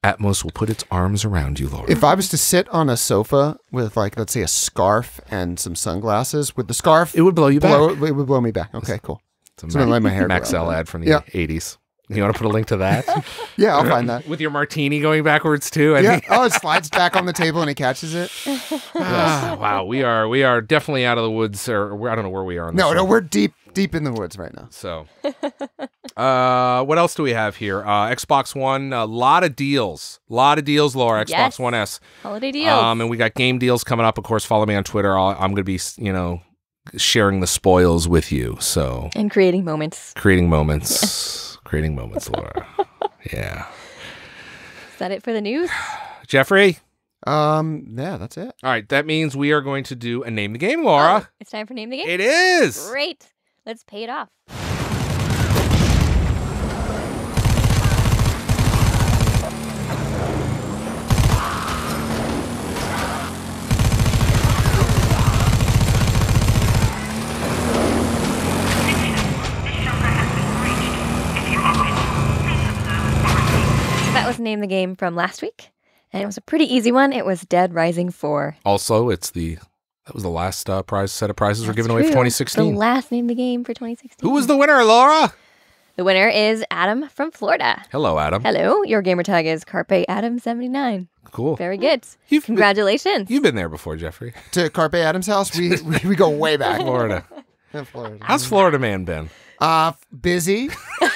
Atmos will put its arms around you, Laura. If I was to sit on a sofa with, like, let's say a scarf and some sunglasses, would the scarf it would blow you blow, back. it would blow me back. Okay, cool. It's a So I'm gonna let my hair grow Maxell out. ad from the Yeah. eighties. You want to put a link to that? Yeah, I'll find that. With your martini going backwards too. I Yeah. think. Oh, it slides back on the table and he catches it. Ah, wow, we are we are definitely out of the woods, or we're- I don't know where we are. On this No, no, one. we're deep, deep in the woods right now. So, uh, what else do we have here? Uh, Xbox One, a lot of deals, a lot of deals, Laura. Xbox Yes. One S. Holiday deals. Um, and we got game deals coming up. Of course, follow me on Twitter. I'll, I'm going to be, you know, sharing the spoils with you. So, and creating moments. creating moments, creating moments, Laura. Yeah, Is that it for the news? Jeffrey. Um, yeah, that's it. All right, that means we are going to do a name the game, Laura. Oh, it's time for Name the Game? It is. Great. Let's pay it off. That was Name the Game from last week. And it was a pretty easy one. It was Dead Rising four. Also, it's the that was the last uh, prize set of prizes we're That's giving away for true. twenty The sixteen. last Name the Game for twenty sixteen. Who was the winner, Laura? The winner is Adam from Florida. Hello, Adam. Hello, your gamer tag is Carpe Adam seventy-nine. Cool. Very good. You've Congratulations. You've been there before, Jeffrey. To Carpe Adams' house, we we, we go way back. Florida. In Florida. How's Florida man been? Uh, busy.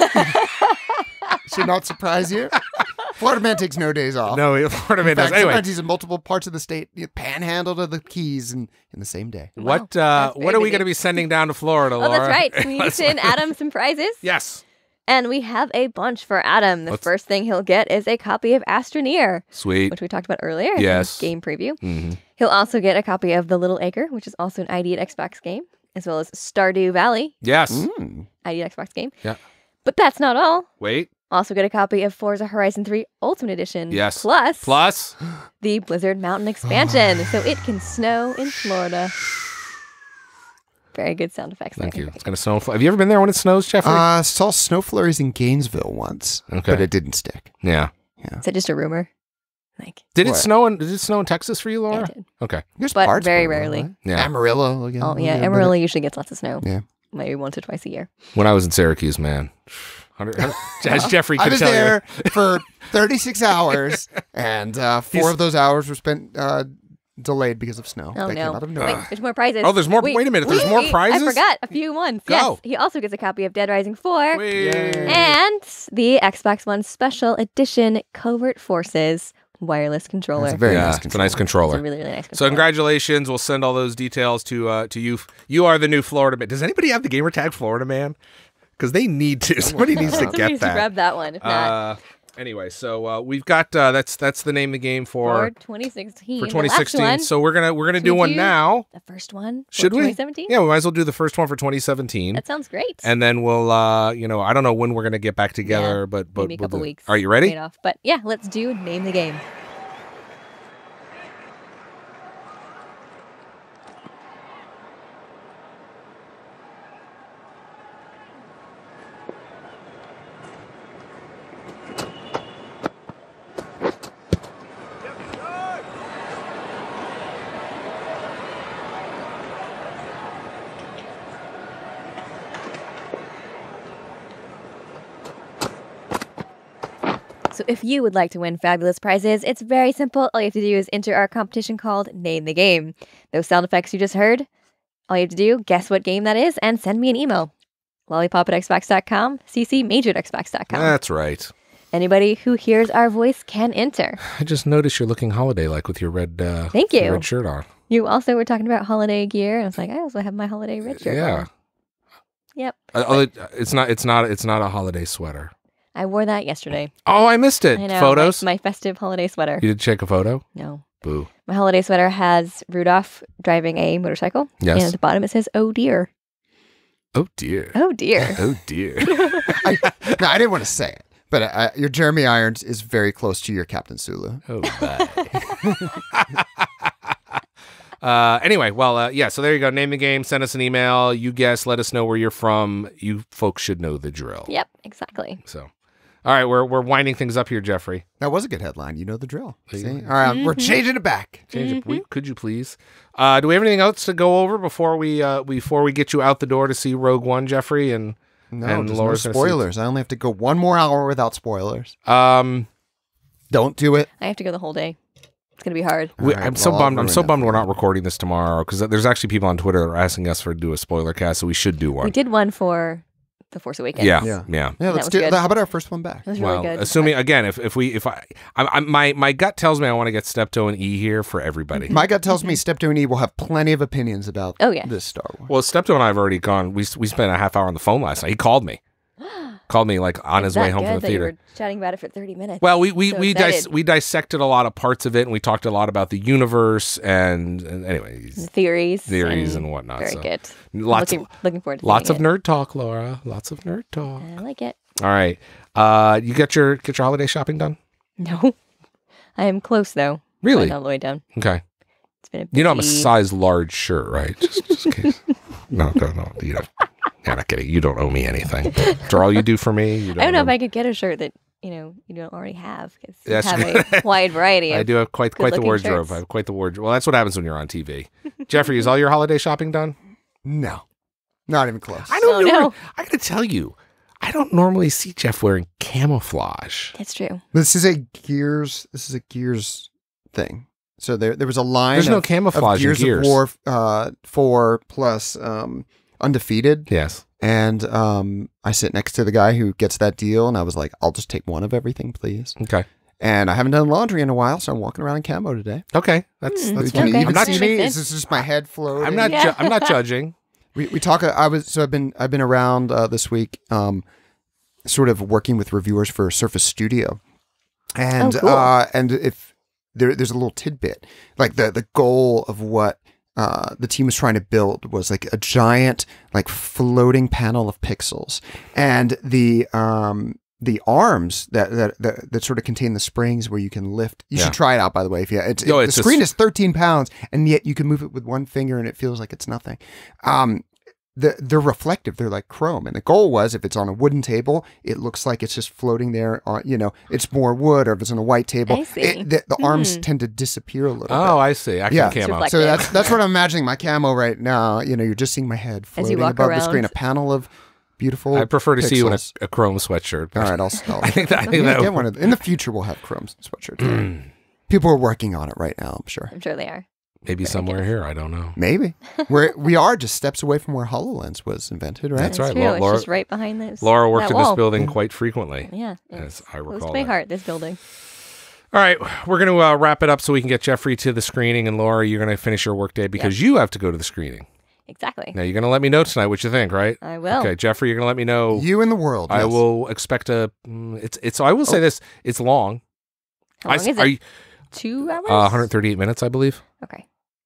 Should not surprise you. Florida man takes no days off. No, Florida man In fact, does. Anyway, sometimes he's in multiple parts of the state, you panhandle to the Keys in, in the same day. what Wow, uh, that's very what are we busy. going to be sending down to Florida, Oh, Laura? that's right. We need to send Adam some prizes. Yes. And we have a bunch for Adam. The Let's- first thing he'll get is a copy of Astroneer, Sweet. which we talked about earlier. in the Yes. Game preview. hmm He'll also get a copy of The Little Acre, which is also an I D at Xbox game, as well as Stardew Valley, Yes. Mm. I D at Xbox game. Yeah. But that's not all. Wait. Also get a copy of Forza Horizon three Ultimate Edition. Yes. Plus, Plus. the Blizzard Mountain expansion, so it can snow in Florida. Very good sound effects. Thank there. you. It's going to snow. in Fl- Have you ever been there when it snows, Jeffrey? Uh, saw snow flurries in Gainesville once, Okay. but it didn't stick. yeah. Is that just a rumor? Like, Did it What? snow in Did it snow in Texas for you, yeah, Laura? it did. Okay. There's But parts very of it, rarely. right? Yeah. Amarillo again. Oh yeah, but- Amarillo usually gets lots of snow. Yeah. Maybe once or twice a year. When I was in Syracuse, man, one hundred as Jeffrey I could was tell there for thirty-six hours, and uh, four He's- of those hours were spent uh, delayed because of snow. Oh that no! came out of Wait, nowhere. there's more prizes. Oh, there's more- wait a minute, there's more prizes? I forgot a few ones. Go. Yes, he also gets a copy of Dead Rising four you. Wait. and the Xbox One Special Edition Covert Forces wireless controller. That's a very yeah, nice it's a nice It's controller. a really, really nice So controller. congratulations. We'll send all those details to uh, to you. You are the new Florida man. Does anybody have the gamer tag Florida man? Because they need to. Somebody needs to Somebody get needs to that. grab that one. If not, Uh, anyway, so uh, we've got uh, that's that's the name of the game for for twenty sixteen. for the twenty sixteen. last one, So we're gonna we're gonna Should do we one do- now. the first one. for Should we? twenty seventeen. Yeah, we might as well do the first one for twenty seventeen. That sounds great. And then we'll, uh, you know, I don't know when we're gonna get back together, but but Maybe a we'll couple do- weeks. Are you ready? Paid off. But yeah, let's do Name the Game. So if you would like to win fabulous prizes, it's very simple. All you have to do is enter our competition called Name the Game. Those sound effects you just heard, all you have to do, guess what game that is, and send me an email. Lollipop at xbox dot com, ccmajor at xbox dot com. That's right. Anybody who hears our voice can enter. I just noticed you're looking holiday-like with your red. Uh, Thank your you. red shirt on. You also were talking about holiday gear, and I was like, I also have my holiday red shirt Yeah. on. Yep. Uh, oh, it- it's not. It's not. It's not a holiday sweater. I wore that yesterday. Oh, I missed it. I know. Photos. My, my festive holiday sweater. You did take a photo. No. Boo. My holiday sweater has Rudolph driving a motorcycle. Yes. And at the bottom it says, oh dear. Oh dear. Oh dear. Oh dear. I, no, I didn't want to say it, but uh, your Jeremy Irons is very close to your Captain Sulu. Oh bye. uh, anyway, well, uh, yeah. So there you go. Name the game. Send us an email. You guess. Let us know where you're from. You folks should know the drill. Yep, exactly. So, All right, we're we're winding things up here, Jeffrey. That was a good headline. You know the drill. Yeah. See? All right, we're changing it back. Change it, we, could you please? Uh, do we have anything else to go over before we uh, before we get you out the door to see Rogue One, Jeffrey? And No, and there's Laura's no gonna see- spoilers. I only have to go one more hour without spoilers. um, Don't do it. I have to go the whole day. It's gonna be hard. we, All right, I'm so well, I'll bummed. I'm ruin so it bummed for we're you. not recording this tomorrow because there's actually people on Twitter that are asking us for to do a spoiler cast, so we should do We one. did one for The Force Awakens. Yeah, Yeah. yeah. Yeah, let's was do. good. How about our first one back? It was really Well, good. assuming again, if, if we if I, I, I my my gut tells me I want to get Steptoe and E here for everybody. My gut tells me Steptoe and E will have plenty of opinions about Oh, yeah. this Star Wars. Well, Steptoe and I have already gone. We we spent a half hour on the phone last night. He called me, called me like on It's his way that home from good the that you theater. were chatting about it for thirty minutes. Well, we we So we, dis- excited. we dissected a lot of parts of it, and we talked a lot about the universe and, and anyway, The theories. theories and whatnot. Very so. good. Lots looking, looking forward to lots seeing of nerd talk, Laura. Lots of nerd talk. it. I like it. All right, uh, you get your get your holiday shopping done? No. I am close, though. Really? Not all the way down. Okay. It's been a You know I'm a busy- size large shirt, right? Just, just in case. No, no, no. You don't. Yeah, not kidding. You don't owe me anything. After all you do for me, you don't. I don't know owe if I could get a shirt that, you know, you don't already have. Because you That's have a wide variety of I do have quite quite the good-looking wardrobe. shirts. I have quite the wardrobe. Well, that's what happens when you're on T V. Jeffrey, is all your holiday shopping done? No, not even close. I don't Oh, know. no. I got to tell you, I don't normally see Jeff wearing camouflage. It's true. This is a Gears. This is a Gears thing. So there, there was a line. There's no of, camouflage of Gears, in Gears. of War uh, four plus um, Undefeated, Yes. and um, I sit next to the guy who gets that deal, and I was like, "I'll just take one of everything, please." Okay. And I haven't done laundry in a while, so I'm walking around in camo today. Okay. That's Hmm. that's Can fine. you Okay. even I'm not. see Makes me? sense. Is this just my head floating? I'm not. Yeah. Ju- I'm not judging. We we talk. I was so I've been I've been around uh, this week, um, sort of working with reviewers for Surface Studio, and Oh, cool. uh, and if there, there's a little tidbit, like the the goal of what uh, the team was trying to build was like a giant like floating panel of pixels, and the um the arms that that that, that sort of contain the springs where you can lift. You Yeah. should try it out, by the way. If you, it's, No, it- it's the just- screen is thirteen pounds, and yet you can move it with one finger, and it feels like it's nothing. Um, the, they're reflective. They're like chrome. And the goal was if it's on a wooden table, it looks like it's just floating there. On, you know, it's more wood, or if it's on a white table, I see. it, the, the arms Hmm. tend to disappear a little Oh, bit. I see. I can Yeah. camo. Reflect- So reflective. that's that's what I'm imagining my camo right now. You know, you're just seeing my head As you floating walk above the screen, a around. panel of beautiful. I prefer to see you in a, pixels. a chrome sweatshirt. All right, I'll. I'll I think that. I think yeah, that get one of the, in the future we'll have chromes sweatshirts. People are working on it right now, I'm sure. I'm sure they are. maybe somewhere here. I don't know. Maybe. We're we are just steps away from where HoloLens was invented, right? That's right. True. Lau- It's Laura- just right behind this. Laura worked that in this wall. building quite frequently, Yeah. as It's I close recall. to my that. heart, this building. All right, we're going to uh, wrap it up so we can get Jeffrey to the screening, and Laura, you're going to finish your workday because you have to go to the screening. Exactly. Now you're going to let me know tonight what you think, right? I will. Okay, Jeffrey, you're going to let me know. You in the world. I yes. will expect a. mm, It's it's. I will say this. It's long. How I long s- is are it? you- Two hours? uh, one hundred thirty-eight minutes, I believe. Okay.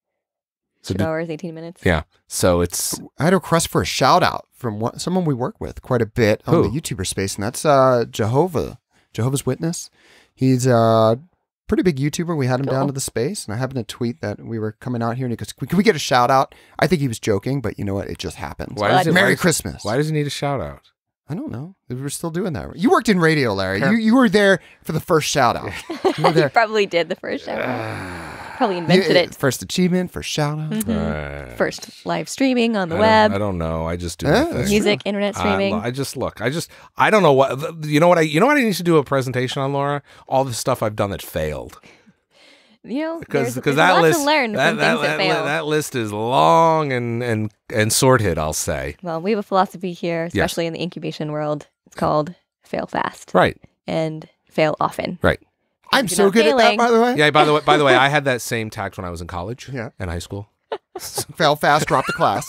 So Two did- hours, eighteen minutes. yeah. So it's I had a request for a shout out from one, someone we work with quite a bit on Who? the YouTuber space, and that's uh, Jehovah, Jehovah's Witness. He's a pretty big YouTuber. We had him down Cool. to the space, and I happened to tweet that we were coming out here, and he goes, "Can we get a shout out?" I think he was joking, but you know what? It just happened. why Well, does it, Merry why, Christmas. why does he need a shout out? I don't know. We were still doing that. You worked in radio, Larry. Par- You you were there for the first shout out. You were You there. probably did the first show. Probably invented You- it. First achievement, first shout out. Mhm. Uh, First live streaming on the I web. Don't, I don't know. I just do Yeah, my that's thing. Music, internet I, streaming. I just look. I just. I don't know what. You know what I. You know what I need to do a presentation on, Laura. All the stuff I've done that failed. you know, Because there's, because there's that a lot list to learn that, from that, things that, that, fail. that list is long and and and sorted. I'll say. Well, we have a philosophy here, especially in the incubation world. It's called fail fast Right. and fail often. Right. I'm If you're so not good at that, failing- by the way. Yeah. By the way. By the way, I had that same tact when I was in college. Yeah. And high school. Fell fast, dropped the class.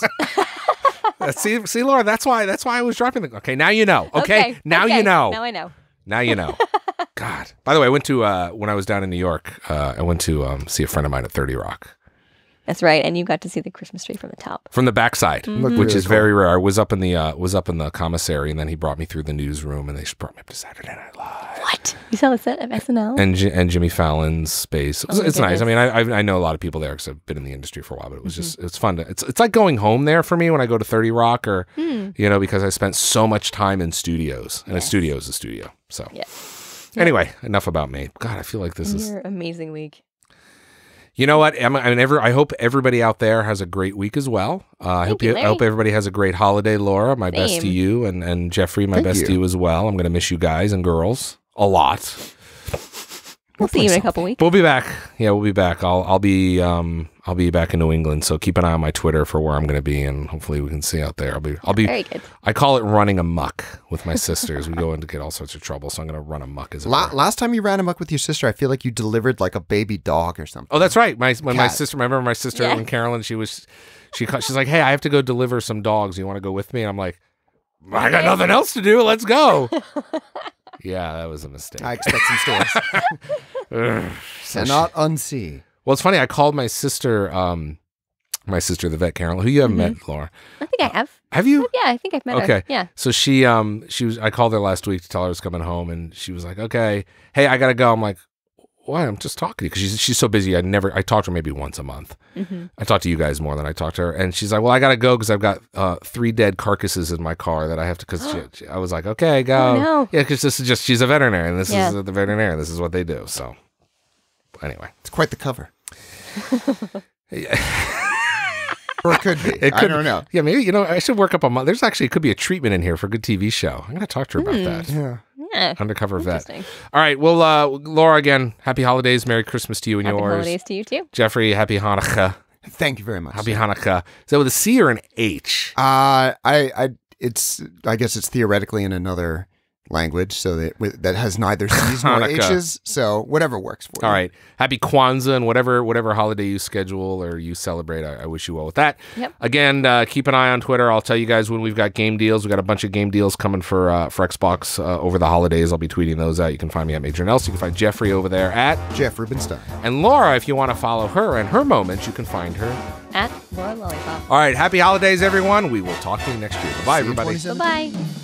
Uh, see, see, Laura. That's why. That's why I was dropping the. Okay. Now you know. Okay. now okay, you know. Now I know. Now you know. God. By the way, I went to uh, when I was down in New York. Uh, I went to um, see a friend of mine at thirty Rock. That's right. And you got to see the Christmas tree from the top. From the backside, Looked which really is cool. very rare. I was up in the uh, was up in the commissary, and then he brought me through the newsroom, and they just brought me up to Saturday Night Live. What? You saw the set of S N L? And J- and Jimmy Fallon's space. It's, Oh my it's nice. I goodness. mean, I I've- I know a lot of people there because I've been in the industry for a while. But it was just it's fun. To, it's it's like going home there for me when I go to thirty Rock or Hmm. you know because I spent so much time in studios, and a studio is a studio. So Yeah. anyway, enough about me. God, I feel like this is. Your amazing week. You know what? I'm, I mean, every, I hope everybody out there has a great week as well. Uh, I hope you, you, I hope Larry. everybody has a great holiday, Laura. My best to Same. you, and and Jeffrey, my Thank best to you. you as well. I'm gonna miss you guys and girls a lot. We'll see you in a couple weeks. We'll be back. Yeah, we'll be back. I'll I'll be um I'll be back in New England. So keep an eye on my Twitter for where I'm gonna be, and hopefully we can see out there. I'll be I'll be. Very good. I call it running amok with my sisters. We go into get all sorts of trouble, so I'm gonna run amok as it La- were. last time you ran amok with your sister, I feel like you delivered like a baby dog or something. Oh, that's right. My when my Cat. sister, remember my sister Yeah. when Carolyn, she was, she ca- she's like, hey, I have to go deliver some dogs. You want to go with me? And I'm like, I got nothing else to do. Let's go. Yeah, that was a mistake. I expect some stories. Ugh. So she- Cannot unsee. well, it's funny. I called my sister, um, my sister, the vet, Carolyn, who you haven't met, Laura. I think I have. Have you? Yeah, I think I've met her. Okay. Yeah. So she, um, she was. I called her last week to tell her I was coming home, and she was like, "Okay, hey, I gotta go." I'm like, "Why? I'm just talking to you because she's she's so busy. I never. I talk to her maybe once a month. Mm-hmm. I talk to you guys more than I talk to her." And she's like, "Well, I gotta go because I've got uh, three dead carcasses in my car that I have to." Because I was like, "Okay, go." Oh, no. Yeah, because this is just she's a veterinarian. This Yeah. is the veterinarian. This is what they do. So, anyway, It's quite the cover. Or it could be. It I could- don't know. yeah, maybe you know I should work up a month. There's actually it could be a treatment in here for a good T V show. I'm gonna talk to her about Hmm. that. Yeah. Yeah. Undercover vet. Interesting. All right. Well, uh, Laura, again, happy holidays. Merry Christmas to you and Happy yours. holidays to you too. Jeffrey, happy Hanukkah. Thank you very much. Happy Hanukkah. Is that with a C or an H? Uh, I, I, it's, I guess it's theoretically in another language, so that with, that has neither C's nor Hanukkah. H's. So whatever works for you. All right. Happy Kwanzaa and whatever whatever holiday you schedule or you celebrate. I, I wish you well with that. Yep. Again, uh, keep an eye on Twitter. I'll tell you guys when we've got game deals. We've got a bunch of game deals coming for uh, for Xbox uh, over the holidays. I'll be tweeting those out. You can find me at Major Nelson. You can find Jeffrey over there at. Jeff Rubenstein. And Laura, if you want to follow her and her moments, you can find her. At Laura Lollipop. All right. Happy holidays, everyone. We will talk to you next year. Bye, See you in everybody. twenty Bye bye.